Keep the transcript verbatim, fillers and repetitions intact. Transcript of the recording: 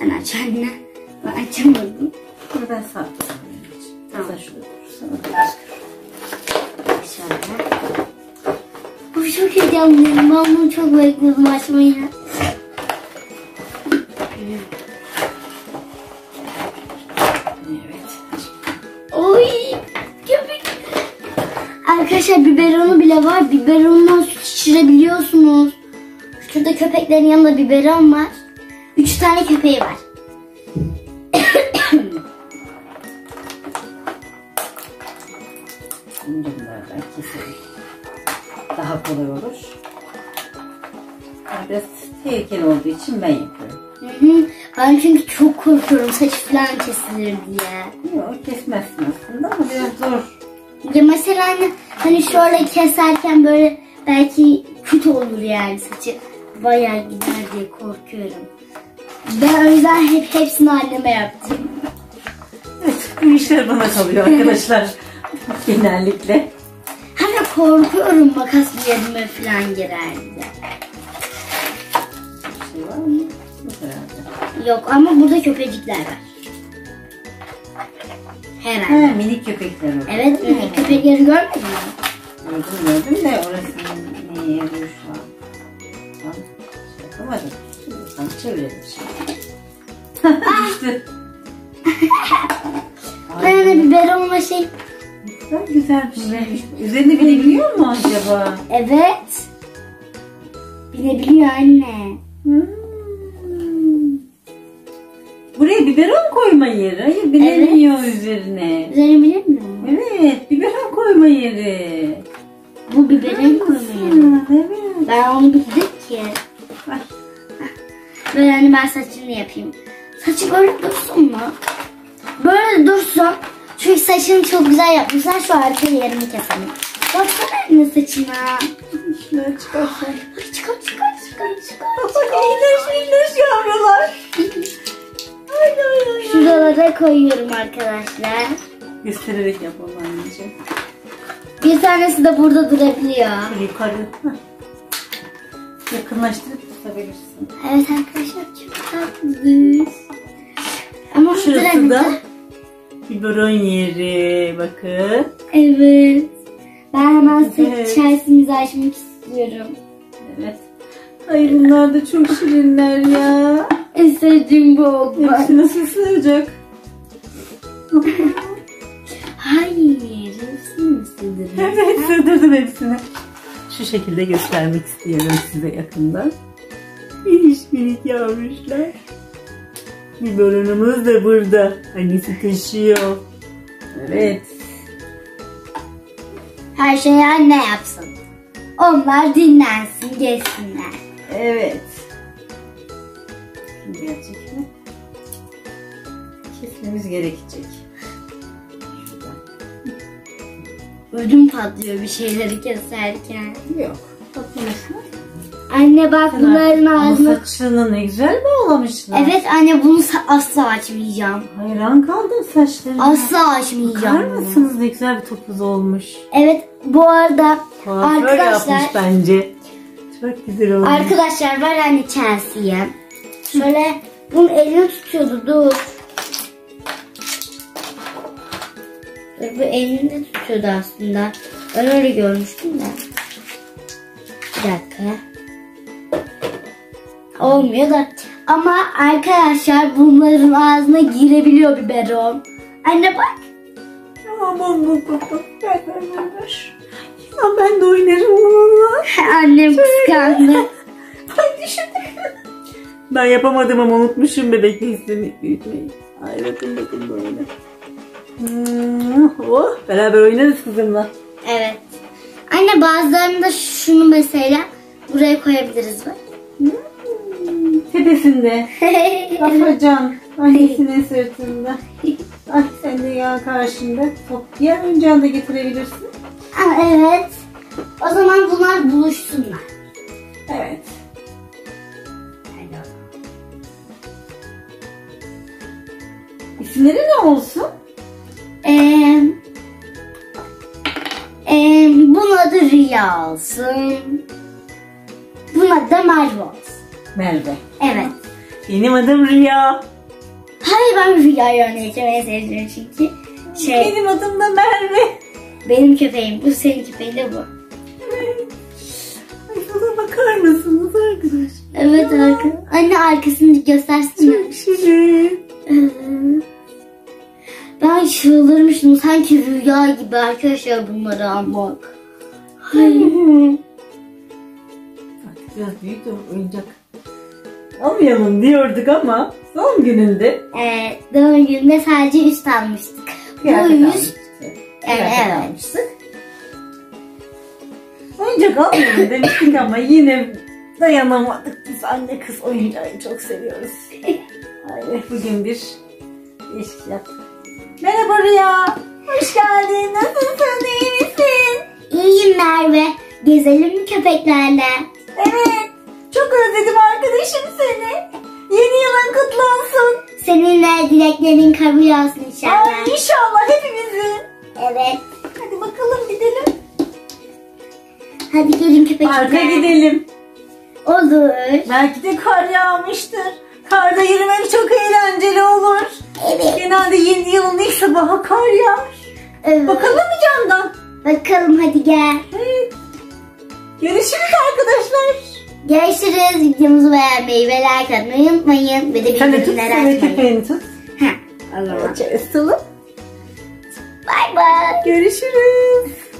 Sen aç anne. Ben açamadım. Bunu ben sağ tutarım. Tamam. Sen şurada dur. Sana da Şöyle. Bu çok heyecanlıyım. Ben bunu çok bekledim açmayı. Evet. Oy. Köpek. Arkadaşlar biberonu bile var. Biberondan süt içirebiliyorsunuz. Şurada köpeklerin yanında biberon var. Üç tane köpeği var. Bunlardan keselim. Daha kolay olur. Biraz tehlikeli olduğu için ben yapıyorum. Hı hı. Ben çünkü çok korkuyorum saç falan kesilir diye. Yok kesmezsin aslında ama biraz zor. Ya mesela hani, hani şöyle keserken böyle belki kötü olur yani saçı. Bayağı gider diye korkuyorum. Ben o yüzden hep hepsini anneme yaptım. Evet, bu işler bana kalıyor arkadaşlar. Genellikle. Hani korkuyorum makas bir yerime falan girer diye. Bir şey var mı? Yok herhalde. Yok ama burada köpecikler var. Herhalde. He, minik köpekler var. Evet, minik köpekleri gördün mü? Gördüm gördüm de orası neye yarıyor şu an? Tam şey yapamadım. Şimdi tam çevirelim şimdi. İşte. Ben de biberonla şey... Güzel güzel bir şeymiş. Üzerine binebiliyor mu acaba? Evet. Binebiliyor anne. Hmm. Buraya biberon koyma yeri. Hayır binemiyor evet. Üzerine. Üzerine binemiyor. Evet biberon koyma yeri. Bu biberon koyma yeri. Evet. Ben onu bildim ki. Ay. Böyle hani ben saçını yapayım. Saçı böyle dursun mu? Böyle dursun. Çünkü saçını çok güzel yapmışlar. Şu arka yerimi keselim. Baksana anne saçına. Şunları çıkarsan. Ay çıkar çıkar çıkar çıkar. İyileş iyileş yavrular. Ay ay ay. Şuralara koyuyorum arkadaşlar. Göstererek yapalım anneciğim. Bir tanesi de burada durabiliyor. Yukarı. Yakınlaştırıp tutabilirsin. Evet arkadaşlar çok tatlı. Ama şurası da biberon yeri. Bakın. Evet. Ben hemen saç Evet. içerisimizi açmak istiyorum. Evet. Ay bunlar da çok şirinler ya. En sevdiğim bu oldu. Hepsi nasıl sığacak? Hayır. Hepsini mi sığdırayım? Evet sığdırdım hepsini. Şu şekilde göstermek istiyorum size yakından. Minik minik yavruşlar. Biberonumuz da burada. Annesi taşıyor. Evet. Her şeyi anne yapsın. Onlar dinlensin, geçsinler. Evet. Gerçekten kesmemiz gerekecek. Ödüm patlıyor bir şeyleri keserken. Yok. Bakıyorsun. Anne bak bunların Ama ağzını... saçını ne güzel bağlamışlar. Evet anne bunu asla açmayacağım. Hayran kaldım saçlarına. Asla açmayacağım. Bakar mısınız ne güzel bir topuz olmuş. Evet bu arada Kuaför arkadaşlar... yapmış bence. Çok güzel olmuş. Arkadaşlar var anne Chelsea'ye. Şöyle bunun elini tutuyordu dur. Dur bu elini de tutuyordu aslında. Ben öyle görmüştüm de. Bir dakika. Olmuyor da. Ama arkadaşlar bunların ağzına girebiliyor biberon. Anne bak. Aman bu baba. Ver ver ver ver. Ya ben de oynarım onunla. Annem kıskandı. Ay düşündüm. Ben yapamadım ama unutmuşum bebekle istemek büyütmeyi. Ay bakın bakın böyle. Hmm, oh, beraber oynarız kızımla. Evet. Anne bazılarını da şunu mesela buraya koyabiliriz bak. Hmm, tepesinde. Afacan. Annesinin sırtında. Ay sen de ya karşında. Top. Diğer oyuncağını da getirebilirsin. Aa, evet. O zaman bunlar buluşsunlar. Evet. İsimleri ne olsun? Ee, e, bunun adı Rüya olsun. Bunun adı da Merve olsun. Merve. Evet. Benim adım Rüya. Hayır, ben rüyayı oynayacağım, en sevdiğim çünkü. Şey, Benim adım da Merve. benim köpeğim bu, senin köpeğin de bu. Ay, buna bakar mısınız arkadaşlar? Evet arka. Anne arkasını göstersene. Çok şirin. Ben çıldırmıştım, sanki rüya gibi arkadaşlar bunları almak. Hayır. Artık biraz büyük de oyuncak almayalım diyorduk ama son gününde Ee, doğum gününde sadece üst almıştık. Bu kıyafet üst. almıştık. Evet, Kıyafet evet. almıştık. Oyuncak almayalım demiştik ama yine dayanamadık. Biz anne kız oyuncağı çok seviyoruz. Ay, bugün bir değişik yaptık. Merhaba Rüya. Hoş geldin. Nasılsın? İyi misin? İyiyim Merve. Gezelim mi köpeklerle? Evet. Çok özledim arkadaşım seni. Yeni yılın kutlu olsun. Seninle dileklerin kabul olsun inşallah. Ay, inşallah hepimizin. Evet. Hadi bakalım gidelim. Hadi gelin köpekler. Parka gidelim. Olur. Belki de kar yağmıştır. Karda yürümek çok eğlenceli olur. Evet. Genelde yeni yılın ilk sabahı kar yağar. Evet. Bakalım mı camdan? Bakalım hadi gel. Evet. Görüşürüz arkadaşlar. Görüşürüz. Videomuzu beğenmeyi ve like atmayı unutmayın. Ve de Sen de tut, bildirimleri sen de açmayı. köpeğini tut. Heh, o zaman. Evet, tutalım. Bye bye. Görüşürüz.